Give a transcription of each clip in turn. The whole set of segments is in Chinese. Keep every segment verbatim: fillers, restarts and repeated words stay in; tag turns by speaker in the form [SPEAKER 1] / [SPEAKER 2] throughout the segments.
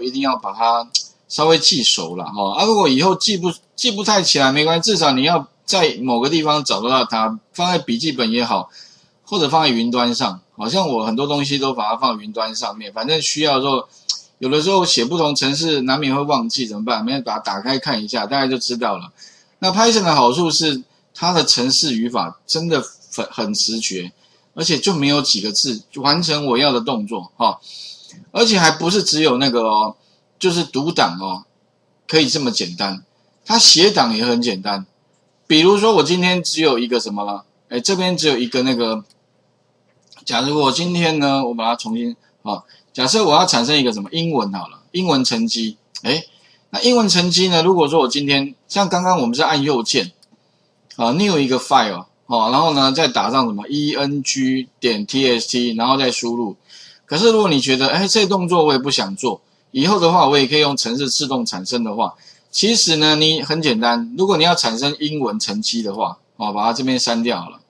[SPEAKER 1] 一定要把它稍微记熟了哈。啊，如果以后记不记不太起来没关系，至少你要在某个地方找得到它，放在笔记本也好，或者放在云端上。好像我很多东西都把它放云端上面，反正需要的时候，有的时候写不同程式难免会忘记，怎么办？没有把它打开看一下，大概就知道了。那 Python 的好处是它的程式语法真的很很直觉，而且就没有几个字就完成我要的动作哈，而且还不是只有那个哦，就是读档哦，可以这么简单，它写档也很简单。比如说我今天只有一个什么了，哎，这边只有一个那个，假如我今天呢，我把它重新啊，假设我要产生一个什么英文好了，英文成绩，哎。那英文成绩呢？如果说我今天像刚刚我们是按右键，啊 ，new 一个 file， 哦，然后呢再打上什么 eng 点 txt， 然后再输入。可是如果你觉得，哎，这个动作我也不想做，以后的话我也可以用程式自动产生的话，其实呢你很简单，如果你要产生英文成绩的话，哦，把它这边删掉好了，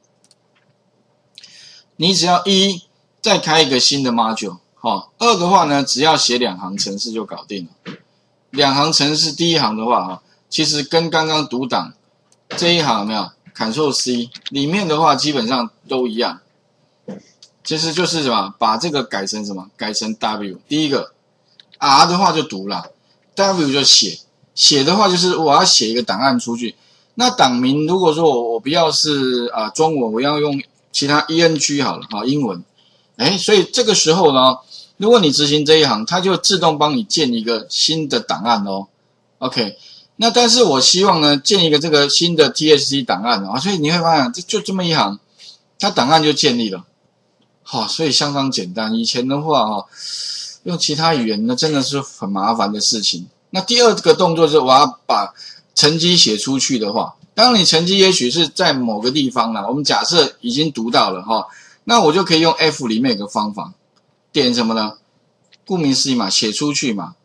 [SPEAKER 1] 你只要一再开一个新的 module， 哦，二的话呢，只要写两行程式就搞定了。两行程式，第一行的话啊，其实跟刚刚读档这一行有没有 Ctrl C 里面的话，基本上都一样。其实就是什么，把这个改成什么，改成 W。第一个 R 的话就读了 ，W 就写，写的话就是我要写一个档案出去。那档名如果说我我不要是啊、呃、中文，我要用其他 E N G 好了啊，英文。哎，所以这个时候呢。如果你执行这一行，它就自动帮你建一个新的档案哦。OK， 那但是我希望呢，建一个这个新的 T X T 档案哦，所以你会发现，这就这么一行，它档案就建立了。好、哦，所以相当简单。以前的话哈、哦，用其他语言呢，真的是很麻烦的事情。那第二个动作是，我要把成绩写出去的话，当你成绩也许是在某个地方啦，我们假设已经读到了哈、哦，那我就可以用 F 里面有个方法。点什么呢？顾名思义嘛，写出去嘛。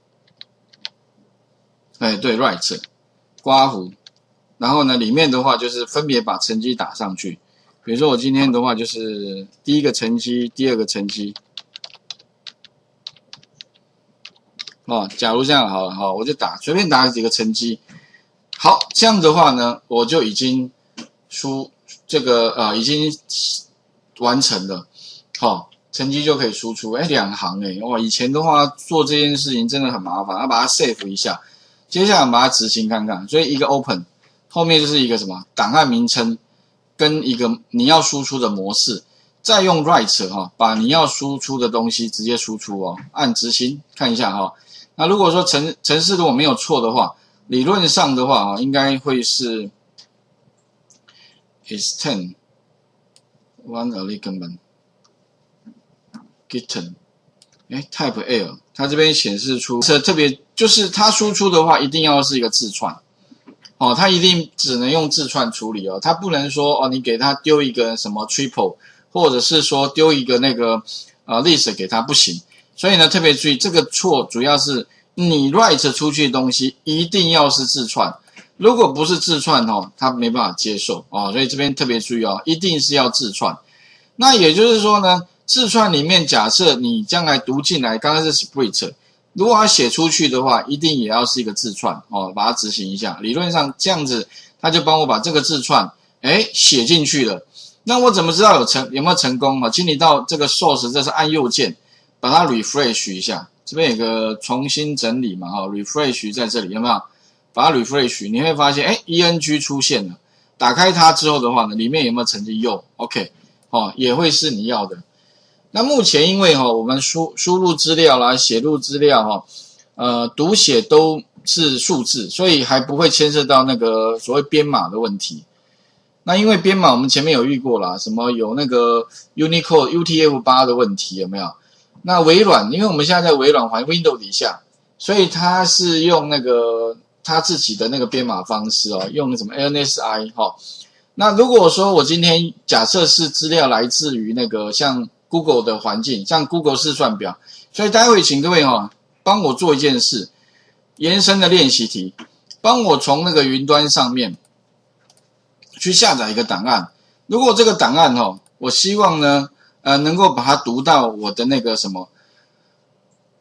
[SPEAKER 1] 哎，对 ，write， 刮胡，然后呢，里面的话就是分别把成绩打上去。比如说我今天的话就是第一个成绩，第二个成绩。哦，假如这样好了哈，我就打随便打几个成绩。好，这样的话呢，我就已经输这个呃已经完成了。好、哦。成绩就可以输出，哎，两行哎，哇！以前的话做这件事情真的很麻烦，要把它 save 一下，接下来把它执行看看。所以一个 open 后面就是一个什么档案名称跟一个你要输出的模式，再用 write 哈、哦，把你要输出的东西直接输出哦，按执行看一下哈、哦。那如果说程程式如果没有错的话，理论上的话啊，应该会是 is ten one element。Gitten， 哎 ，Type L， 它这边显示出是特别，就是它输出的话，一定要是一个字串，哦，它一定只能用字串处理哦，它不能说哦，你给它丢一个什么 triple， 或者是说丢一个那个呃 list 给它不行，所以呢，特别注意这个错主要是你 write 出去的东西一定要是字串，如果不是字串哦，它没办法接受哦，所以这边特别注意哦，一定是要字串。那也就是说呢。字串里面，假设你将来读进来，刚刚是 split， 如果要写出去的话，一定也要是一个字串哦，把它执行一下。理论上这样子，他就帮我把这个字串，哎，写进去了。那我怎么知道有成有没有成功啊？请你到这个 source， 这是按右键，把它 refresh 一下。这边有个重新整理嘛，哈 ，refresh 在这里有没有？把它 refresh， 你会发现，哎 ，E N G 出现了。打开它之后的话呢，里面有没有成绩？有 ，OK， 哦，也会是你要的。那目前因为哈、哦，我们输输入资料啦、写入资料哈、哦，呃，读写都是数字，所以还不会牵涉到那个所谓编码的问题。那因为编码我们前面有遇过啦，什么有那个 Unicode U T F 八 的问题有没有？那微软，因为我们现在在微软环 Windows 底下，所以它是用那个它自己的那个编码方式哦，用什么 L S I 哈、哦。那如果说我今天假设是资料来自于那个像 Google 的环境，像 Google 试算表，所以待会请各位哈、哦，帮我做一件事，延伸的练习题，帮我从那个云端上面去下载一个档案。如果这个档案哦，我希望呢，呃，能够把它读到我的那个什么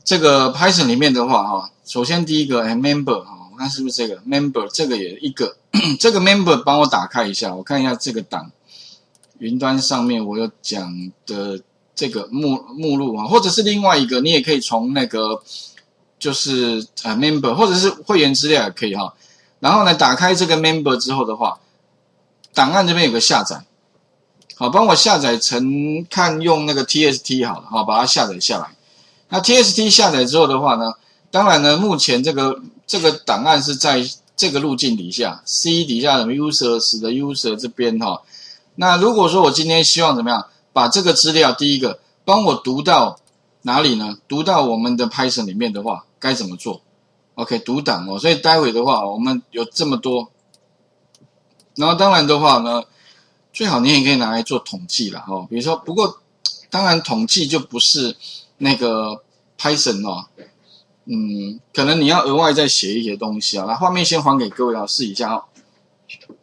[SPEAKER 1] 这个 Python 里面的话哈，首先第一个哎 member 哈，我看是不是这个 member 这个也一个，这个 member 帮我打开一下，我看一下这个档，云端上面我有讲的这个目目录啊，或者是另外一个，你也可以从那个就是呃 member 或者是会员资料也可以哈。然后呢，打开这个 member 之后的话，档案这边有个下载，好，帮我下载成看用那个 T S T 好了，好，把它下载下来。那 T S T 下载之后的话呢，当然呢，目前这个这个档案是在这个路径底下 ，C 底下的 users 的 user 这边哈。那如果说我今天希望怎么样，把这个资料第一个帮我读到哪里呢？读到我们的 Python 里面的话，该怎么做 ？OK， 读档哦。所以待会的话，我们有这么多，然后当然的话呢，最好你也可以拿来做统计啦哈。比如说，不过当然统计就不是那个 Python 哦，嗯，可能你要额外再写一些东西啊。那画面先还给各位啊，试一下哦。